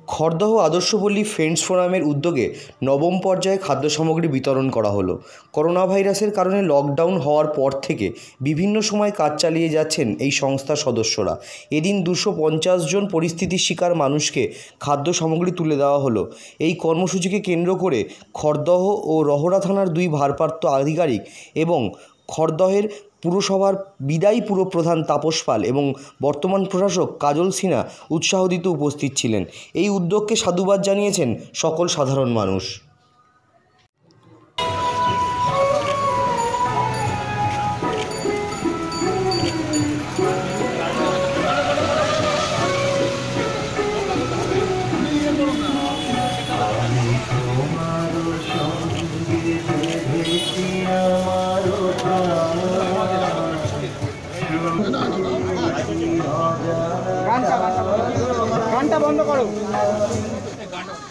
Khardah Adarshapalli friends ফোরামের উদ্যোগে নবম পর্যায়ে খাদ্য সামগ্রী বিতরণ করা হলো। করোনা ভাইরাসের কারণে লকডাউন হওয়ার পর থেকে বিভিন্ন সময় কাজ চালিয়ে যাচ্ছেন এই সংস্থার সদস্যরা। এদিন 250 জন পরিস্থিতির শিকার মানুষকে খাদ্য সামগ্রী তুলে দেওয়া হলো। এই কর্মসূচিকে কেন্দ্র করে খড়দহ ও রহরা থানার 2 ভারপ্রাপ্ত আধিকারিক এবং খড়দহের পুরসভার বিদায়ী পুরপ্রধান তাপস পাল এবং বর্তমান প্রশাসক কাজল সিনহা উৎসাহ দিতে উপস্থিত ছিলেন। এই উদ্যোগকে সাধুবাদ জানিয়েছেন সকল সাধারণ মানুষ। গানটা বন্ধ করো।